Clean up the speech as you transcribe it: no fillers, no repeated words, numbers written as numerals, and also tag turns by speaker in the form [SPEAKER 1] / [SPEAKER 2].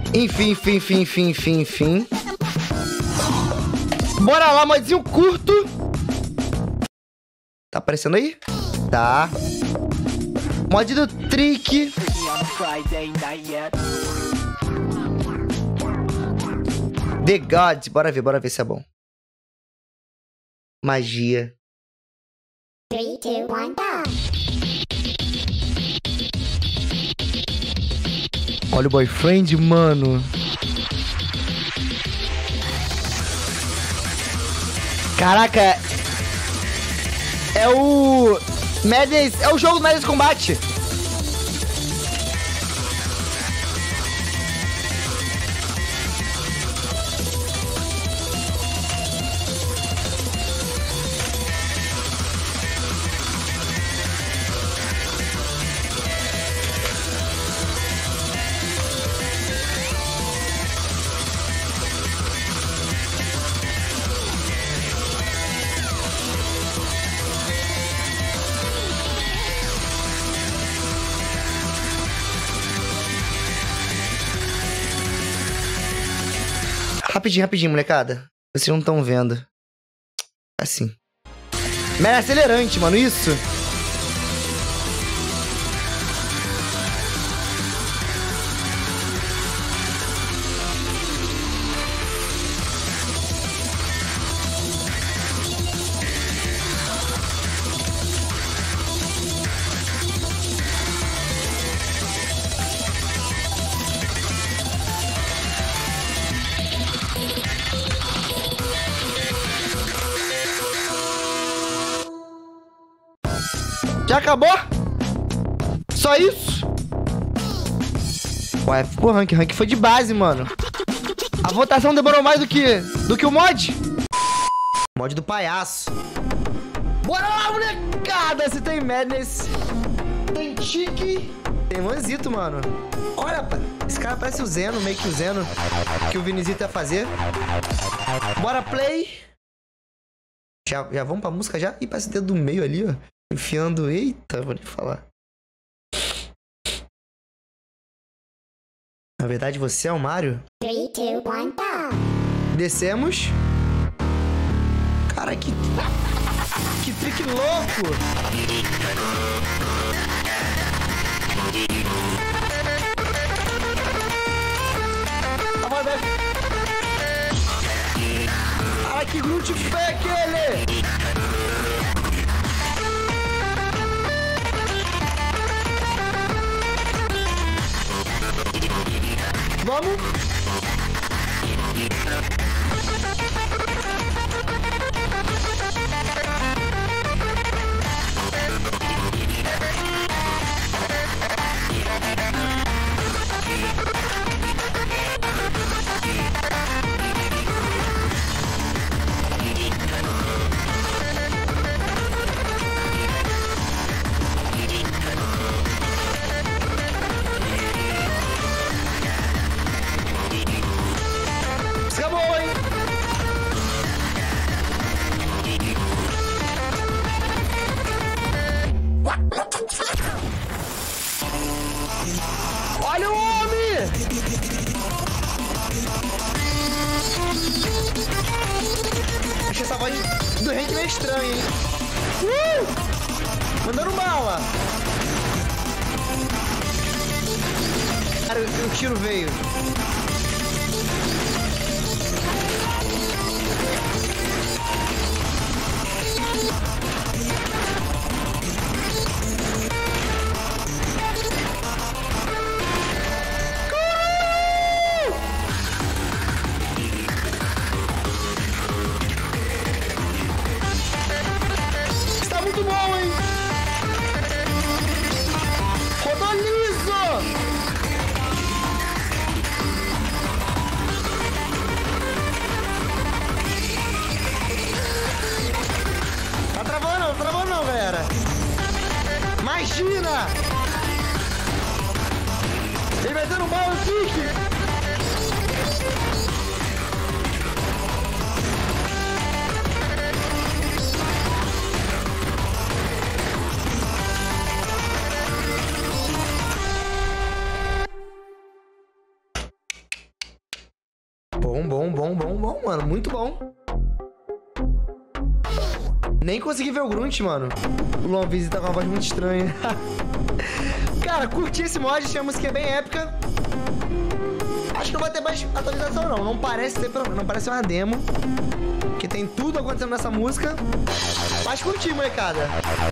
[SPEAKER 1] Enfim. Bora lá, modzinho curto. Tá aparecendo aí? Tá. Mod do Trick. The Gods. Bora ver se é bom. Magia.
[SPEAKER 2] 3, 2, 1, go!
[SPEAKER 1] Olha o boyfriend, mano. Caraca. É o... Madness... É o jogo do Madness Combate. Rapidinho, molecada. Vocês não estão vendo. Assim. Mas é acelerante, mano, isso. Já acabou? Só isso? Ué, ficou rank foi de base, mano. A votação demorou mais do que o mod. Mod do palhaço. Bora lá, molecada! Se tem Madness, tem Tique, tem Manzito, mano. Olha, esse cara parece o Zeno, meio que o Zeno que o Vinizito ia fazer. Bora, play. Já vamos pra música já? Ih, parece o dedo do meio ali, ó. Enfiando... Eita, vou nem falar. Na verdade, você é o Mario?
[SPEAKER 2] 3, 2, 1, go!
[SPEAKER 1] Descemos. Cara, que trick louco! Cara, que glute fake ele! Vamos! Acabou, hein? Olha o homem! Achei essa voz do Hank meio estranha, hein? Mandando bala! Cara, o tiro veio. Está muito bom, hein? Rodou liso! Tá travando não, galera. Imagina! Ele vai dando mal no kick! Bom, mano. Muito bom. Nem consegui ver o Grunt, mano. O Lonvise tá com uma voz muito estranha. Cara, curti esse mod, achei a música bem épica. Acho que não vai ter mais atualização, não. Não parece ter, não parece uma demo. Que tem tudo acontecendo nessa música. Mas curti, molecada.